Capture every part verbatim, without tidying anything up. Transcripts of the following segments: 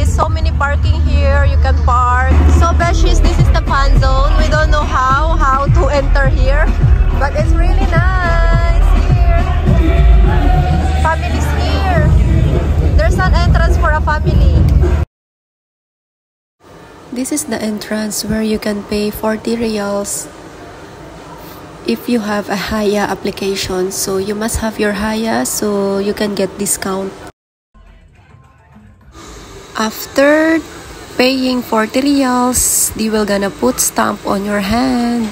is so many parking here. You can park. So beshies, this is the fan zone. We don't know how how to enter here, but it's really nice here. Families here. There's an entrance for a family. This is the entrance where you can pay forty reals if you have a HAYYA application. So you must have your HAYYA so you can get discount. After paying forty reals, they will gonna put stamp on your hand.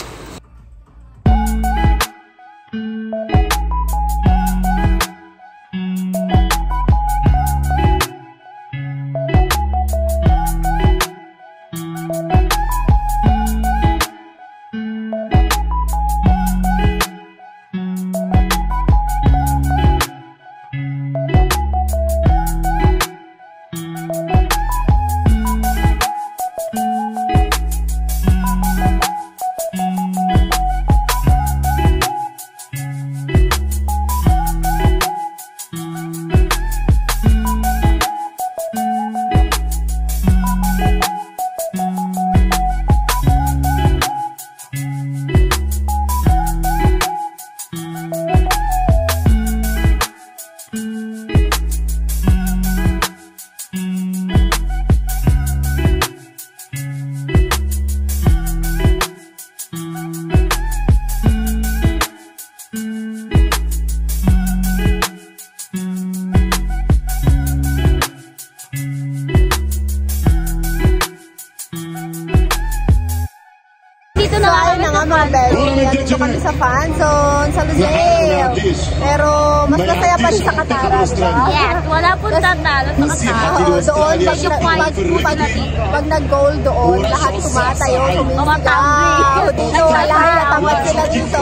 Dito kami sa fan zone, sa LUSAIL. Pero mas masaya pa rin sa Kataras. Yes, wala po tatalo sa Kataras. Doon, pag, pag, pag nag-goal doon, lahat tumatayo, sumisigaw. Dito, wala, natamad sila dito.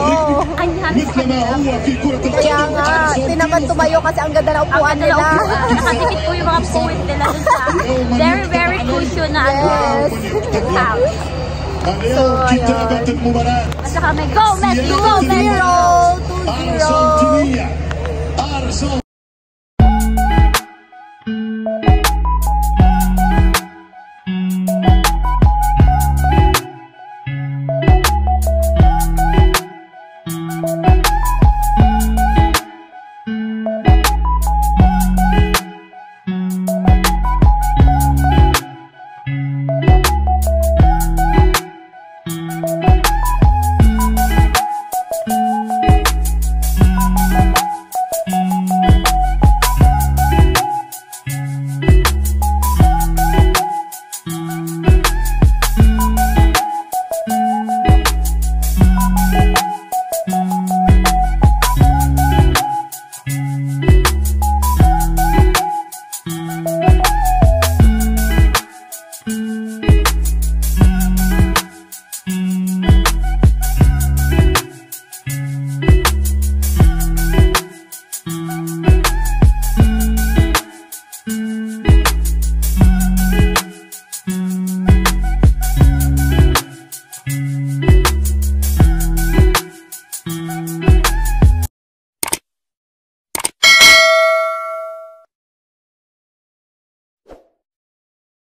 Kaya nga, tinaman tumayo kasi ang ganda na upuan nila. Nakadikit po yung mga puwit nila sa very, very cushion na house. So, at saka may go, let's go, zero, two zero. Argentina.